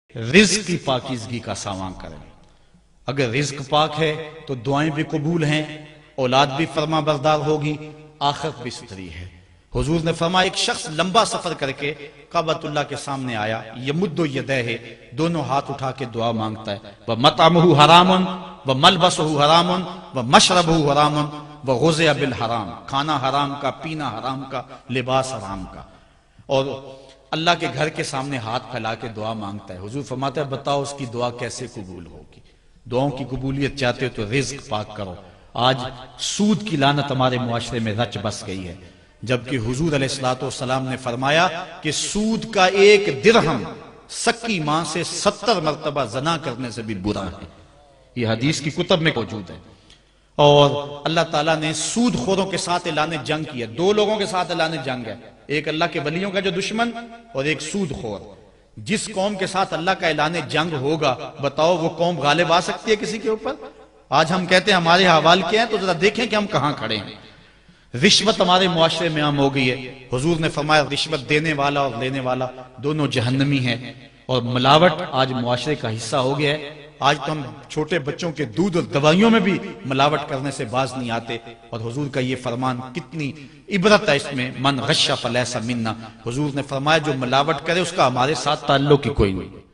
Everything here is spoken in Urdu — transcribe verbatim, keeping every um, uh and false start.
رزق کی پاکیزگی کا سامان کریں۔ اگر رزق پاک ہے تو دعائیں بھی قبول ہیں، اولاد بھی فرما بردار ہوگی، آخرت بھی ستھری ہے۔ حضور نے فرمایا ایک شخص لمبا سفر کر کے کعبۃ اللہ کے سامنے آیا، یمد یدیہ، دونوں ہاتھ اٹھا کے دعا مانگتا ہے، وَمَطْعَمُهُ حَرَامٌ وَمَلْبَسُهُ حَرَامٌ وَمَشْرَبُهُ حَرَامٌ وَغُذِيَ بِالْحَرَام، کھانا حرام کا، پینا حرام کا، لباس حرام کا، اور اللہ کے گھر کے سامنے ہاتھ پھیلا کے دعا مانگتا ہے۔ حضور فرماتا ہے بتاؤ اس کی دعا کیسے قبول ہوگی؟ دعاؤں کی قبولیت چاہتے ہو تو رزق پاک کرو۔ آج سود کی لعنت ہمارے معاشرے میں رچ بس گئی ہے، جبکہ حضور علیہ الصلوۃ والسلام نے فرمایا کہ سود کا ایک درہم سکی ماں سے ستر مرتبہ زنا کرنے سے بھی برا ہے۔ یہ حدیث کی کتب میں موجود ہے۔ اور اللہ تعالیٰ نے سود خوروں کے ساتھ اعلان جنگ کیا، دو لوگوں کے ساتھ اعلان جنگ ہے، ایک اللہ کے ولیوں کا جو دشمن اور ایک سود خور۔ جس قوم کے ساتھ اللہ کا اعلان جنگ ہوگا بتاؤ وہ قوم غالب آ سکتی ہے کسی کے اوپر؟ آج ہم کہتے ہیں ہمارے حوال کیا ہیں تو ذرا دیکھیں کہ ہم کہاں کھڑے ہیں۔ رشوت ہمارے معاشرے میں عام ہو گئی ہے۔ حضور نے فرمایا رشوت دینے والا اور لینے والا دونوں جہنمی ہیں، اور ملاوٹ آج معاشرے کا حصہ ہو گیا ہے۔ آج تو ہم چھوٹے بچوں کے دودھ اور دوائیوں میں بھی ملاوٹ کرنے سے باز نہیں آتے، اور حضور کا یہ فرمان کتنی عبرت ہے اس میں، من غش فلیس منا۔ حضور نے فرمایا جو ملاوٹ کرے اس کا ہمارے ساتھ تعلق ہی کوئی نہیں۔